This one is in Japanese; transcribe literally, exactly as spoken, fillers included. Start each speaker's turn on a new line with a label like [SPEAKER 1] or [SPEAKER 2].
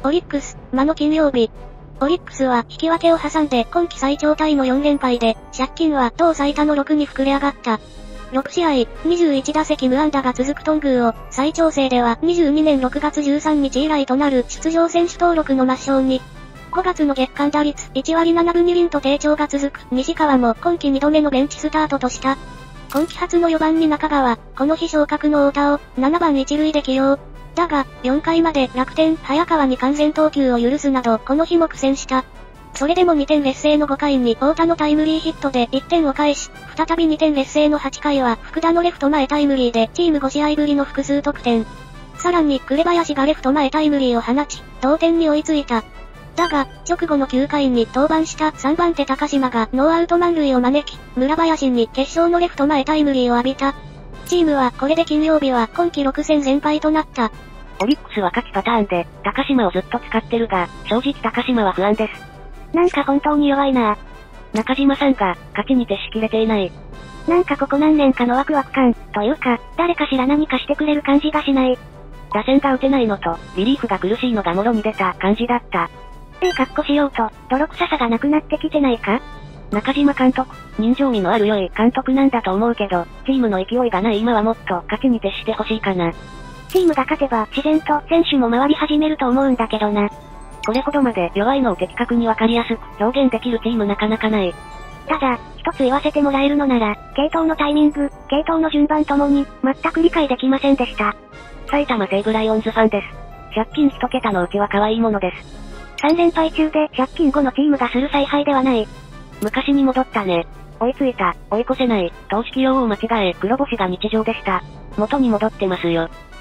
[SPEAKER 1] オリックス、魔の金曜日。オリックスは引き分けを挟んで今季最長タイのよん連敗で、借金は同最多のろくに膨れ上がった。ろく試合、にじゅういち打席無安打が続く頓宮を、再調整ではにじゅうにねんろくがつじゅうさんにち以来となる出場選手登録の抹消に。ごがつの月間打率いちわりななぶにりんと低調が続く西川も今季にどめのベンチスタートとした。今季初のよばんに中川、この日昇格の太田をななばん一塁で起用。だが、よんかいまで楽天、早川に完全投球を許すなどこの日も苦戦した。それでもにてん劣勢のごかいに太田のタイムリーヒットでいってんを返し、再びにてん劣勢のはちかいは福田のレフト前タイムリーでチームご試合ぶりの複数得点。さらに紅林がレフト前タイムリーを放ち、同点に追いついた。だが、直後のきゅうかいに登板したさんばん手高島がノーアウト満塁を招き、村林に決勝のレフト前タイムリーを浴びた。チームはこれで金曜日は今季ろくせん全敗となった。
[SPEAKER 2] オリックスは勝ちパターンで、高島をずっと使ってるが、正直高島は不安です。
[SPEAKER 3] なんか本当に弱いな。
[SPEAKER 2] 中島さんが、勝ちに徹しきれていない。
[SPEAKER 3] なんかここ何年かのワクワク感、というか、誰かしら何かしてくれる感じがしない。
[SPEAKER 2] 打線が打てないのと、リリーフが苦しいのがもろに出た感じだった。
[SPEAKER 3] ええかっこしようと、泥臭さがなくなってきてないか？
[SPEAKER 2] 中島監督、人情味のある良い監督なんだと思うけど、チームの勢いがない今はもっと勝ちに徹してほしいかな。
[SPEAKER 3] チームが勝てば自然と選手も回り始めると思うんだけどな。
[SPEAKER 2] これほどまで弱いのを的確にわかりやすく表現できるチームなかなかない。
[SPEAKER 3] ただ、一つ言わせてもらえるのなら、継投のタイミング、継投の順番ともに、全く理解できませんでした。
[SPEAKER 2] 埼玉西武ライオンズファンです。借金一桁のうちは可愛いものです。
[SPEAKER 3] さん連敗中で借金後のチームがする采配ではない。
[SPEAKER 2] 昔に戻ったね。追いついた、追い越せない、投手起用を間違え、黒星が日常でした。元に戻ってますよ。